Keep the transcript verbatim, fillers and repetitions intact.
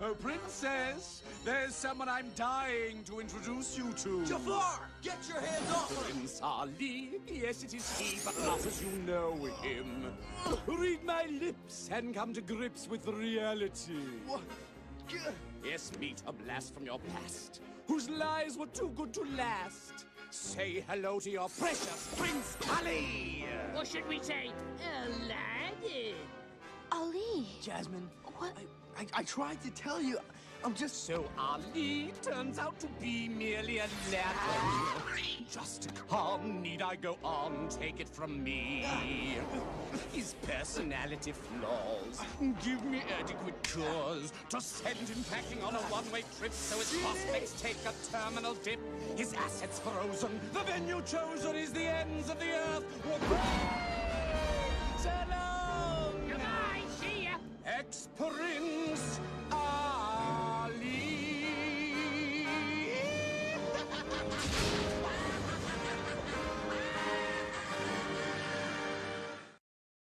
Oh, Princess, there's someone I'm dying to introduce you to. Jafar, get your hands off her! Prince Ali, yes, it is he, but not as you know him. Read my lips and come to grips with reality. What? Yes, meet a blast from your past, whose lies were too good to last. Say hello to your precious Prince Ali! Or should we say, Aladdin? Ali! Jasmine, What? I, I, I tried to tell you. I'm just... So Ali turns out to be merely a lad. Just a calm, need I go on? Take it from me. His personality flaws give me adequate cause to send him packing on a one-way trip so his prospects take a terminal dip. His assets frozen, the venue chosen is the ends of the earth. So long! Goodbye, see ya! Ex-Prince